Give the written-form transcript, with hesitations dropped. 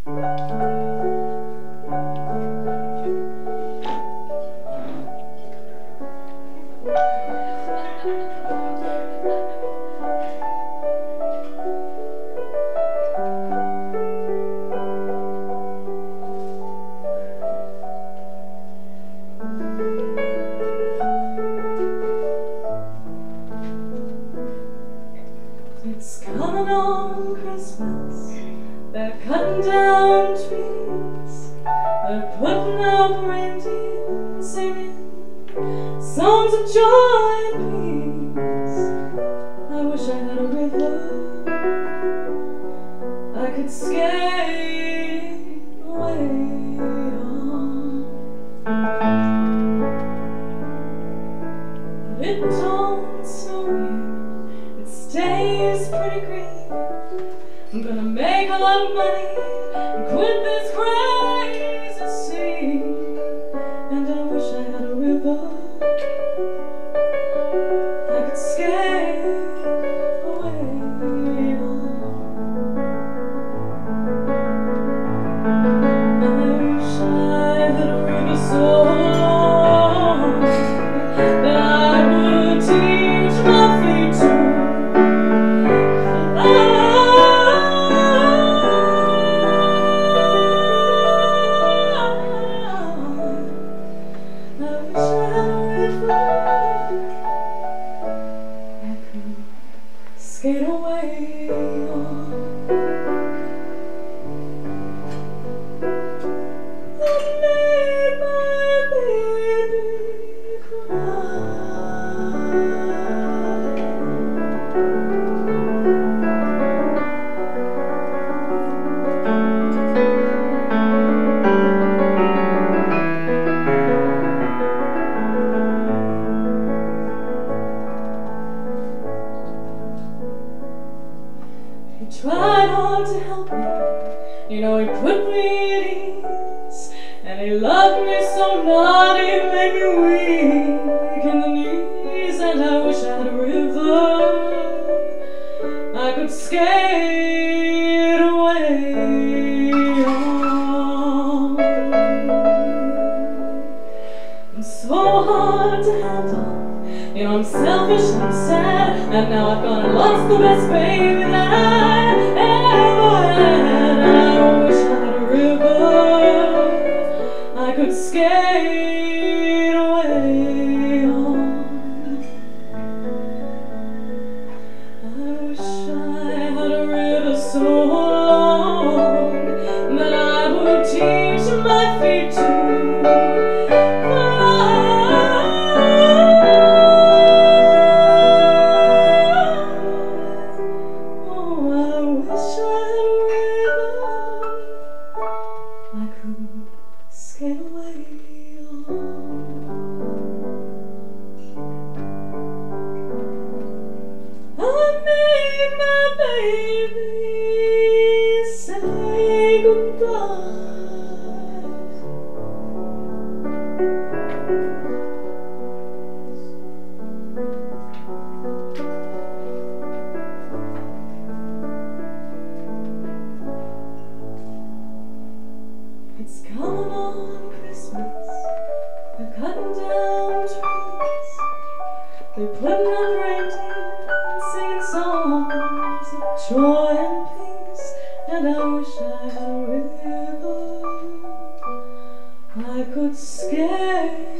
It's coming on Christmas, they're cutting down trees, they're putting up reindeer, singing songs of joy and peace. I wish I had a river I could skate away on. But it don't snow here, it stays pretty green. I'm gonna make a lot of money and quit this crazy scene. And I wish I had a river I could skate away on. And I wish I had a river so long that I would teach my feet to skate away on. I made my baby cry. He tried hard to help me, you know, he put me at ease, and he loved me so naughty, he made me weak in the knees. And I wish I had a river I could skate away on. I'm so hard to handle, you know, I'm selfish and I'm sad, and now I've gone and lost the best baby that I ever had. And I wish I had a river I could skate away on. I wish I had a river so long that I would teach my feet to skate away on. I made my baby say goodbye. It's coming on Christmas, they're cutting down trees, they're putting up reindeer and singing songs of joy and peace. And I wish I had a river I could skate